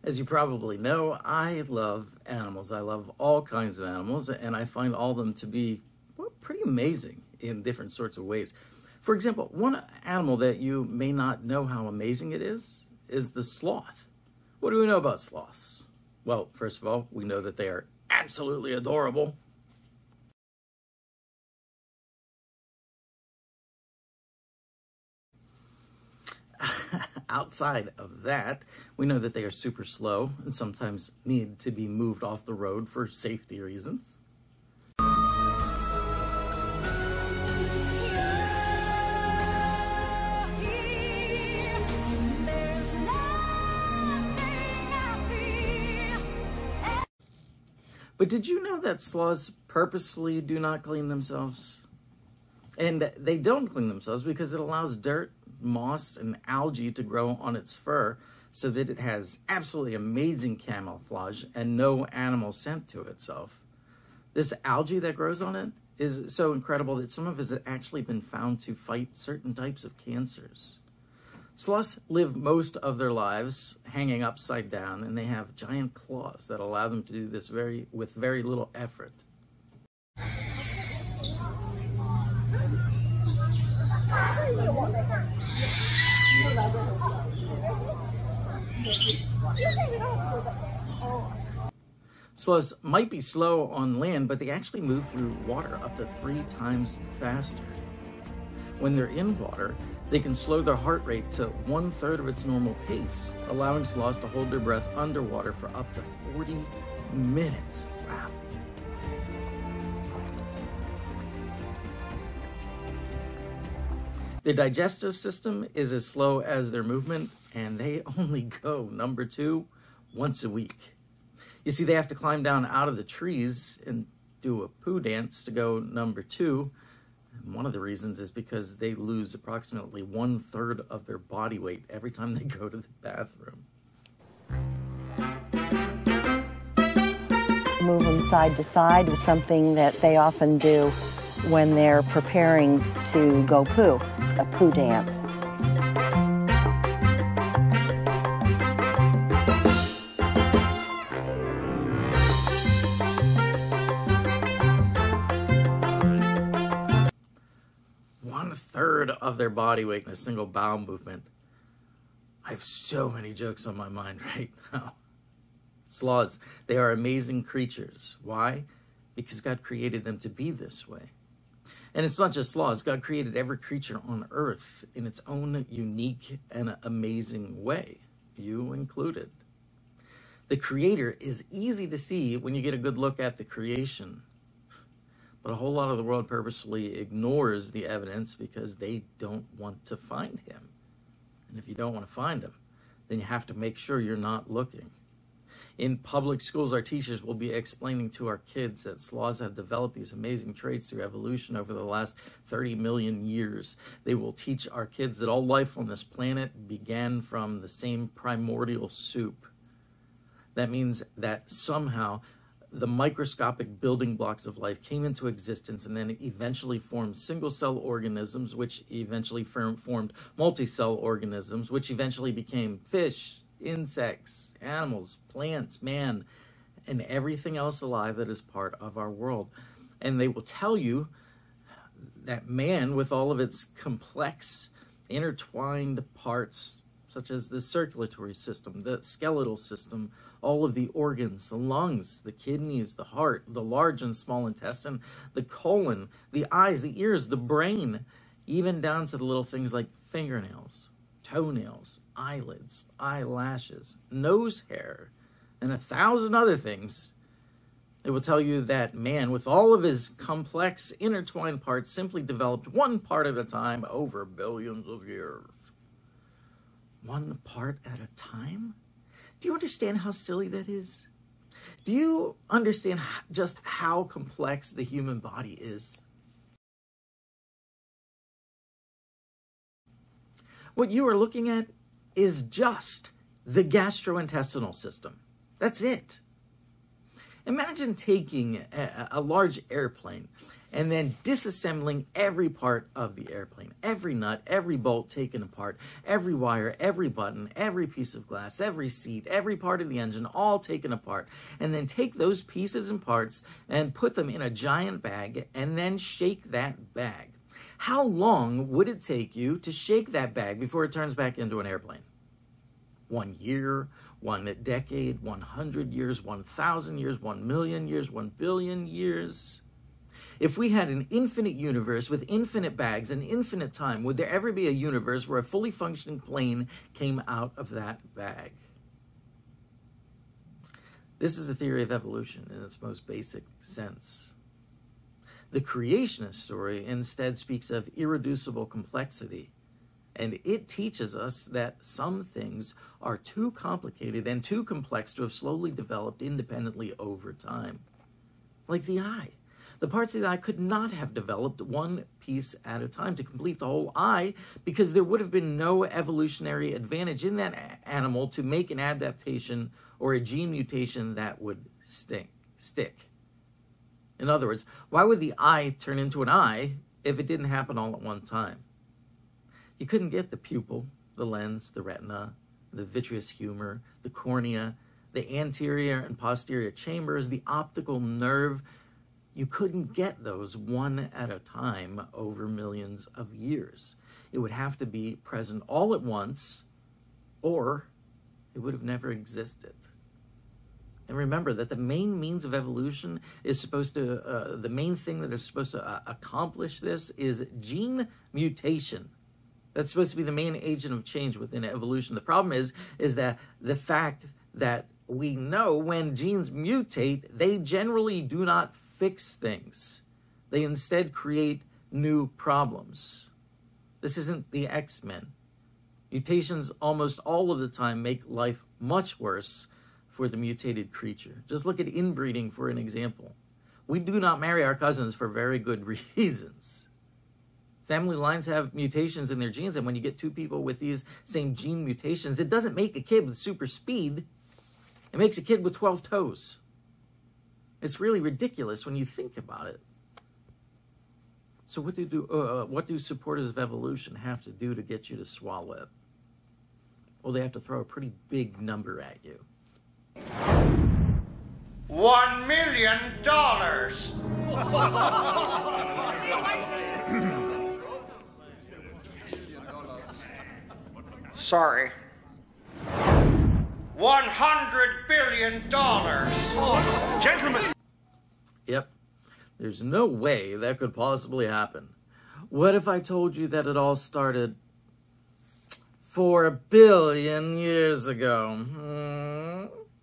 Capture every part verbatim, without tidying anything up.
As you probably know, I love animals. I love all kinds of animals, and I find all of them to be well, pretty amazing in different sorts of ways. For example, one animal that you may not know how amazing it is, is the sloth. What do we know about sloths? Well, first of all, we know that they are absolutely adorable. Outside of that, we know that they are super slow and sometimes need to be moved off the road for safety reasons. But did you know that sloths purposefully do not clean themselves? And they don't clean themselves because it allows dirt, moss, and algae to grow on its fur so that it has absolutely amazing camouflage and no animal scent to itself. This algae that grows on it is so incredible that some of it has actually been found to fight certain types of cancers. Sloths live most of their lives hanging upside down, and they have giant claws that allow them to do this very with very little effort. Sloths might be slow on land, but they actually move through water up to three times faster. When they're in water, they can slow their heart rate to one third of its normal pace, allowing sloths to hold their breath underwater for up to forty minutes. Wow. Their digestive system is as slow as their movement, and they only go number two once a week. You see, they have to climb down out of the trees and do a poo dance to go number two. And one of the reasons is because they lose approximately one third of their body weight every time they go to the bathroom. Move them side to side was something that they often do when they're preparing to go poo, a poo dance. One third of their body weight in a single bowel movement. I have so many jokes on my mind right now. Sloths, they are amazing creatures. Why? Because God created them to be this way. And it's not just sloths. God created every creature on earth in its own unique and amazing way, you included. The Creator is easy to see when you get a good look at the creation. But a whole lot of the world purposefully ignores the evidence because they don't want to find him. And if you don't want to find him, then you have to make sure you're not looking. In public schools, our teachers will be explaining to our kids that sloths have developed these amazing traits through evolution over the last thirty million years. They will teach our kids that all life on this planet began from the same primordial soup. That means that somehow the microscopic building blocks of life came into existence and then eventually formed single-cell organisms, which eventually formed multi-cell organisms, which eventually became fish, insects, animals, plants, man, and everything else alive that is part of our world. And they will tell you that man, with all of its complex, intertwined parts, such as the circulatory system, the skeletal system, all of the organs, the lungs, the kidneys, the heart, the large and small intestine, the colon, the eyes, the ears, the brain, even down to the little things like fingernails, toenails, eyelids, eyelashes, nose hair, and a thousand other things. It will tell you that man, with all of his complex, intertwined parts, simply developed one part at a time over billions of years. One part at a time? Do you understand how silly that is? Do you understand just how complex the human body is? What you are looking at is just the gastrointestinal system. That's it. Imagine taking a, a large airplane and then disassembling every part of the airplane. Every nut, every bolt taken apart, every wire, every button, every piece of glass, every seat, every part of the engine, all taken apart. And then take those pieces and parts and put them in a giant bag and then shake that bag. How long would it take you to shake that bag before it turns back into an airplane? One year, one decade, one hundred years, one thousand years, one million years, one billion years. If we had an infinite universe with infinite bags and infinite time, would there ever be a universe where a fully functioning plane came out of that bag? This is a theory of evolution in its most basic sense. The creationist story instead speaks of irreducible complexity, and it teaches us that some things are too complicated and too complex to have slowly developed independently over time. Like the eye. The parts of the eye could not have developed one piece at a time to complete the whole eye, because there would have been no evolutionary advantage in that animal to make an adaptation or a gene mutation that would stink, stick. In other words, why would the eye turn into an eye if it didn't happen all at one time? You couldn't get the pupil, the lens, the retina, the vitreous humor, the cornea, the anterior and posterior chambers, the optical nerve. You couldn't get those one at a time over millions of years. It would have to be present all at once, or it would have never existed. And remember that the main means of evolution is supposed to, uh, the main thing that is supposed to uh, accomplish this is gene mutation. That's supposed to be the main agent of change within evolution. The problem is, is that the fact that we know when genes mutate, they generally do not fix things. They instead create new problems. This isn't the X-Men. Mutations almost all of the time make life much worse for the mutated creature. Just look at inbreeding for an example. We do not marry our cousins for very good reasons. Family lines have mutations in their genes, and when you get two people with these same gene mutations, it doesn't make a kid with super speed. It makes a kid with twelve toes. It's really ridiculous when you think about it. So what do, do, uh, what do supporters of evolution have to do to get you to swallow it? Well, they have to throw a pretty big number at you. One million dollars! Sorry. One hundred billion dollars! Oh, gentlemen! Yep. There's no way that could possibly happen. What if I told you that it all started four billion years ago? Hmm?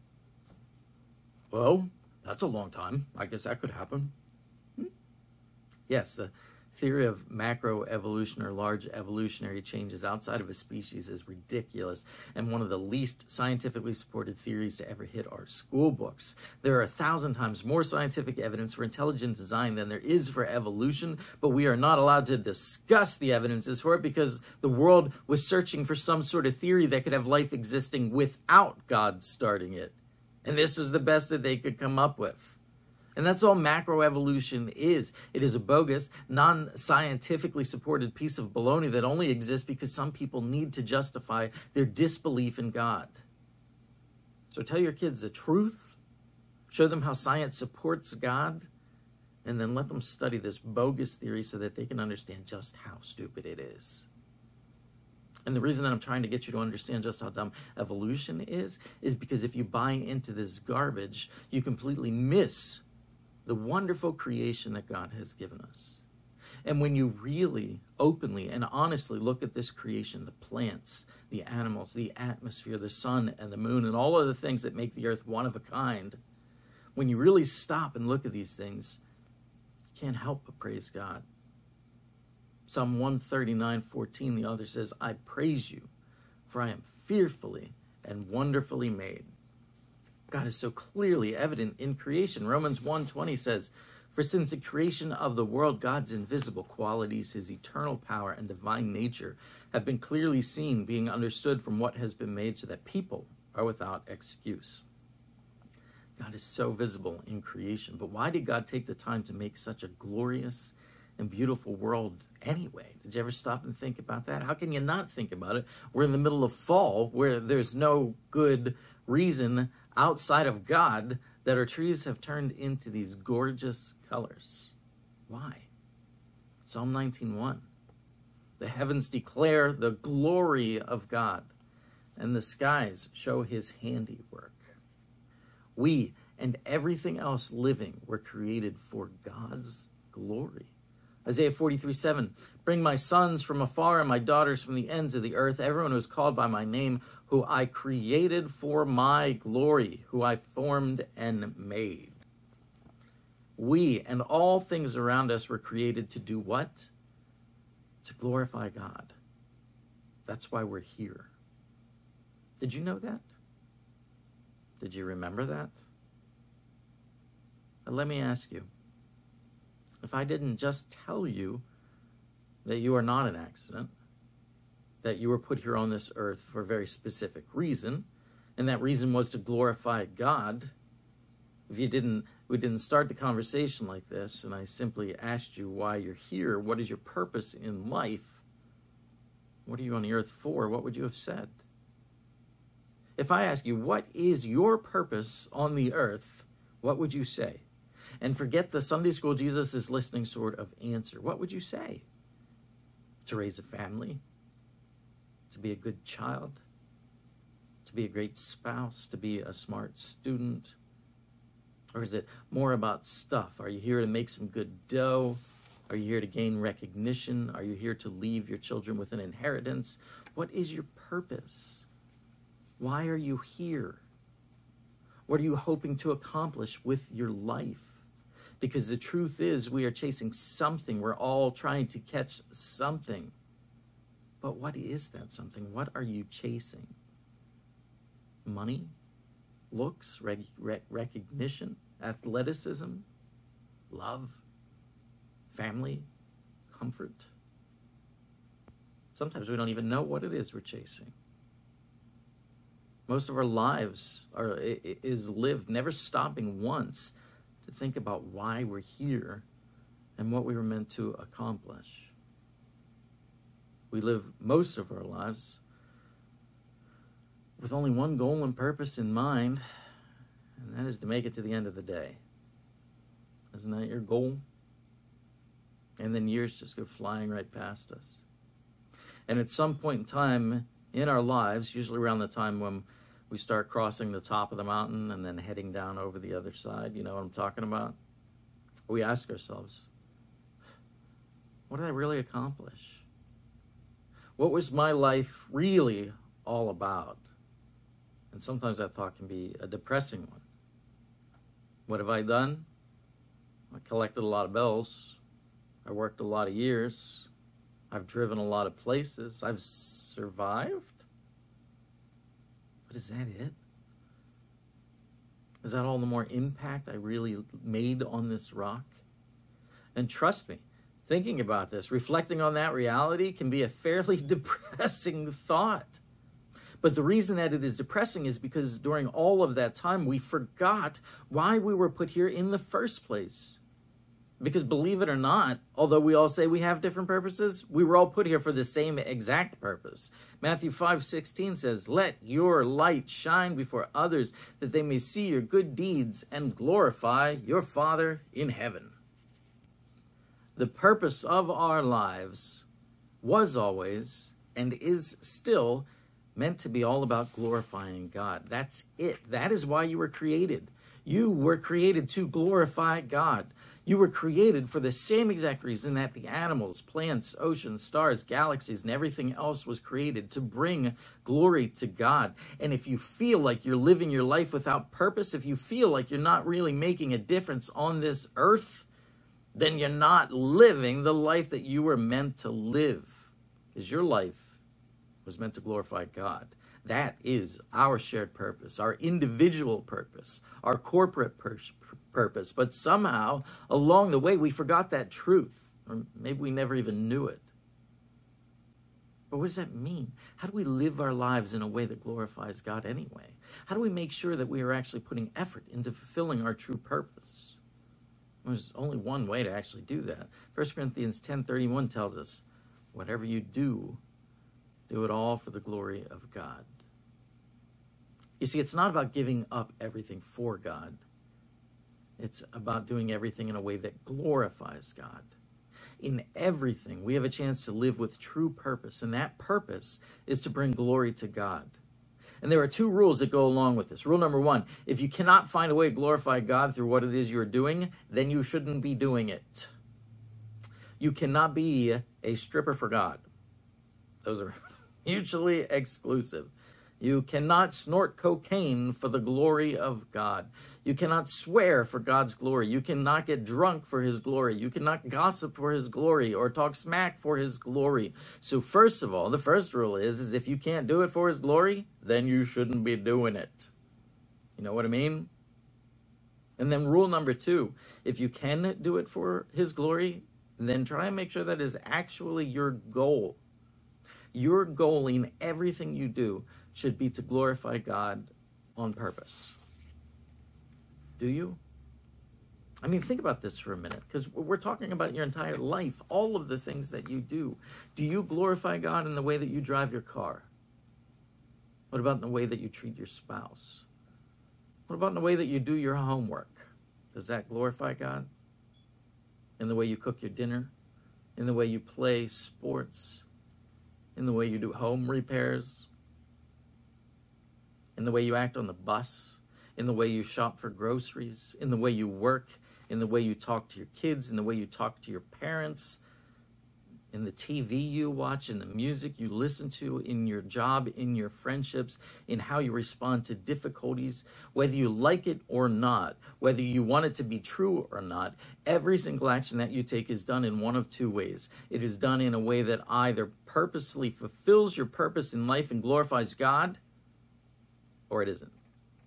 Well, that's a long time. I guess that could happen. Hmm? Yes, the theory of macroevolution or large evolutionary changes outside of a species is ridiculous and one of the least scientifically supported theories to ever hit our school books. There are a thousand times more scientific evidence for intelligent design than there is for evolution, but we are not allowed to discuss the evidences for it because the world was searching for some sort of theory that could have life existing without God starting it. And this is the best that they could come up with. And that's all macroevolution is. It is a bogus, non-scientifically supported piece of baloney that only exists because some people need to justify their disbelief in God. So tell your kids the truth, show them how science supports God, and then let them study this bogus theory so that they can understand just how stupid it is. And the reason that I'm trying to get you to understand just how dumb evolution is, is because if you buy into this garbage, you completely miss the wonderful creation that God has given us. And when you really openly and honestly look at this creation, the plants, the animals, the atmosphere, the sun and the moon, and all of the things that make the earth one of a kind, when you really stop and look at these things, you can't help but praise God. Psalm one thirty-nine, fourteen, the author says, I praise you, for I am fearfully and wonderfully made. God is so clearly evident in creation. Romans one twenty says, for since the creation of the world, God's invisible qualities, his eternal power and divine nature have been clearly seen, being understood from what has been made, so that people are without excuse. God is so visible in creation. But why did God take the time to make such a glorious and beautiful world anyway? Did you ever stop and think about that? How can you not think about it? We're in the middle of fall, where there's no good reason outside of God that our trees have turned into these gorgeous colors. Why? Psalm nineteen one. The heavens declare the glory of God, and the skies show his handiwork. We and everything else living were created for God's glory. Isaiah forty-three seven. Bring my sons from afar and my daughters from the ends of the earth, everyone who is called by my name, who I created for my glory, who I formed and made. We and all things around us were created to do what? To glorify God. That's why we're here. Did you know that? Did you remember that? But let me ask you, if I didn't just tell you that you are not an accident, that you were put here on this earth for a very specific reason, and that reason was to glorify God, if you didn't, we didn't start the conversation like this, and I simply asked you why you're here, what is your purpose in life, what are you on the earth for, what would you have said? If I ask you, what is your purpose on the earth, what would you say? And forget the Sunday school Jesus is listening sort of answer. What would you say? To raise a family? To be a good child? To be a great spouse? To be a smart student? Or is it more about stuff? Are you here to make some good dough? Are you here to gain recognition? Are you here to leave your children with an inheritance? What is your purpose? Why are you here? What are you hoping to accomplish with your life? Because the truth is, we are chasing something. We're all trying to catch something. But what is that something? What are you chasing? Money? Looks? Rec- rec- recognition? Athleticism? Love? Family? Comfort? Sometimes we don't even know what it is we're chasing. Most of our lives are is lived never stopping once to think about why we're here and what we were meant to accomplish. We live most of our lives with only one goal and purpose in mind, and that is to make it to the end of the day. Isn't that your goal? And then years just go flying right past us. And at some point in time in our lives, usually around the time when we start crossing the top of the mountain and then heading down over the other side, you know what I'm talking about? We ask ourselves, what did I really accomplish? What was my life really all about? And sometimes that thought can be a depressing one. What have I done? I collected a lot of bills. I worked a lot of years. I've driven a lot of places. I've survived. But is that it? Is that all the more impact I really made on this rock? And trust me, thinking about this, reflecting on that reality can be a fairly depressing thought. But the reason that it is depressing is because during all of that time, we forgot why we were put here in the first place. Because believe it or not, although we all say we have different purposes, we were all put here for the same exact purpose. Matthew five sixteen says, "Let your light shine before others, that they may see your good deeds and glorify your Father in heaven." The purpose of our lives was always and is still meant to be all about glorifying God. That's it. That is why you were created. You were created to glorify God. You were created for the same exact reason that the animals, plants, oceans, stars, galaxies, and everything else was created, to bring glory to God. And if you feel like you're living your life without purpose, if you feel like you're not really making a difference on this earth, then you're not living the life that you were meant to live. Because your life was meant to glorify God. That is our shared purpose, our individual purpose, our corporate purpose. purpose. But somehow, along the way, we forgot that truth. Or maybe we never even knew it. But what does that mean? How do we live our lives in a way that glorifies God anyway? How do we make sure that we are actually putting effort into fulfilling our true purpose? There's only one way to actually do that. First Corinthians ten thirty-one tells us, whatever you do, do it all for the glory of God. You see, it's not about giving up everything for God. It's about doing everything in a way that glorifies God. In everything, we have a chance to live with true purpose, and that purpose is to bring glory to God. And there are two rules that go along with this. Rule number one, if you cannot find a way to glorify God through what it is you're doing, then you shouldn't be doing it. You cannot be a stripper for God. Those are mutually exclusive. You cannot snort cocaine for the glory of God. You cannot swear for God's glory. You cannot get drunk for his glory. You cannot gossip for his glory or talk smack for his glory. So first of all, the first rule is, is if you can't do it for his glory, then you shouldn't be doing it. You know what I mean? And then rule number two, if you can do it for his glory, then try and make sure that is actually your goal. Your goal in everything you do should be to glorify God on purpose. Do you? I mean, think about this for a minute, because we're talking about your entire life, all of the things that you do. Do you glorify God in the way that you drive your car? What about in the way that you treat your spouse? What about in the way that you do your homework? Does that glorify God? In the way you cook your dinner? In the way you play sports? In the way you do home repairs? In the way you act on the bus? In the way you shop for groceries, in the way you work, in the way you talk to your kids, in the way you talk to your parents, in the T V you watch, in the music you listen to, in your job, in your friendships, in how you respond to difficulties, whether you like it or not, whether you want it to be true or not, every single action that you take is done in one of two ways. It is done in a way that either purposefully fulfills your purpose in life and glorifies God, or it isn't.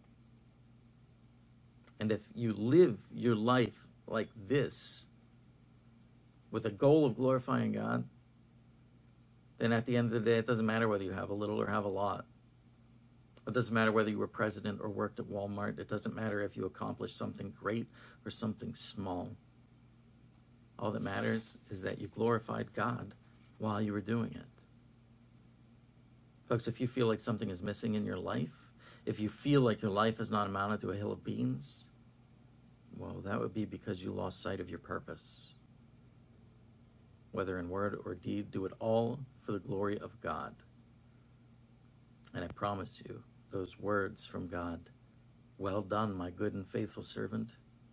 And if you live your life like this, with a goal of glorifying God, then at the end of the day, it doesn't matter whether you have a little or have a lot. It doesn't matter whether you were president or worked at Walmart. It doesn't matter if you accomplished something great or something small. All that matters is that you glorified God while you were doing it. Folks, if you feel like something is missing in your life, if you feel like your life has not amounted to a hill of beans, well, that would be because you lost sight of your purpose. Whether in word or deed, do it all for the glory of God. And I promise you, those words from God, well done, my good and faithful servant,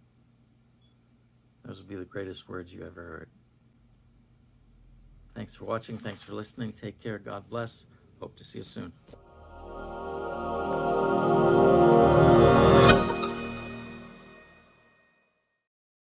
those will be the greatest words you ever heard. Thanks for watching. Thanks for listening. Take care. God bless. Hope to see you soon.